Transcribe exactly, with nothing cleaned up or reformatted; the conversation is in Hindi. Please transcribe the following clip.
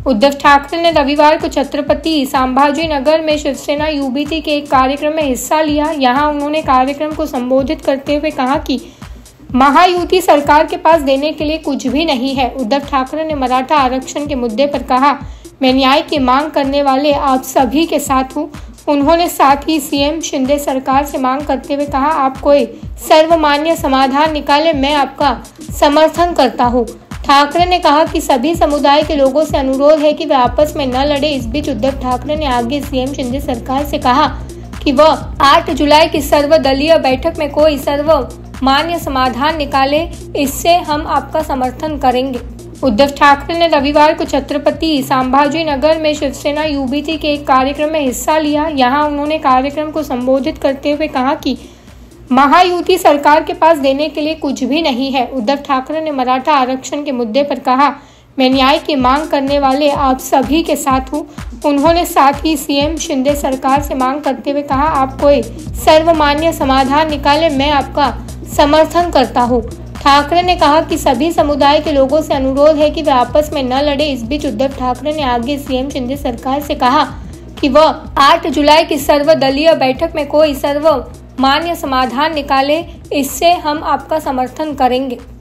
उद्धव ठाकरे ने रविवार को छत्रपति संभाजी नगर में शिवसेना यूबीटी के एक कार्यक्रम में हिस्सा लिया। यहां उन्होंने कार्यक्रम को संबोधित करते हुए कहा कि महायुति सरकार के पास देने के लिए कुछ भी नहीं है। उद्धव ठाकरे ने मराठा आरक्षण के मुद्दे पर कहा, मैं न्याय की मांग करने वाले आप सभी के साथ हूँ। उन्होंने साथ ही सीएम शिंदे सरकार से मांग करते हुए कहा, आप कोई सर्वमान्य समाधान निकाले, मैं आपका समर्थन करता हूँ। ठाकरे ने कहा कि सभी समुदाय के लोगों से अनुरोध है कि वे आपस में न लड़े। इस बीच उद्धव ठाकरे ने आगे सीएम शिंदे सरकार से कहा कि वह आठ जुलाई की सर्वदलीय बैठक में कोई सर्वमान्य समाधान निकाले, इससे हम आपका समर्थन करेंगे। उद्धव ठाकरे ने रविवार को छत्रपति संभाजी नगर में शिवसेना यूबीटी के एक कार्यक्रम में हिस्सा लिया। यहां उन्होंने कार्यक्रम को संबोधित करते हुए कहा कि महायुति सरकार के पास देने के लिए कुछ भी नहीं है। उद्धव ठाकरे ने मराठा आरक्षण के मुद्दे पर कहा, मैं न्याय की मांग करने वाले आप सभी के साथ हूँ। उन्होंने साथ ही सीएम शिंदे सरकार से मांग करते हुए कहा, आप कोई सर्वमान्य समाधान निकाले, मैं आपका समर्थन करता हूँ। ठाकरे ने कहा कि सभी समुदाय के लोगों से अनुरोध है कि वे आपस में न लड़े। इस बीच उद्धव ठाकरे ने आगे सीएम शिंदे सरकार से कहा कि वह आठ जुलाई की सर्वदलीय बैठक में कोई सर्वमान्य समाधान निकाले, इससे हम आपका समर्थन करेंगे।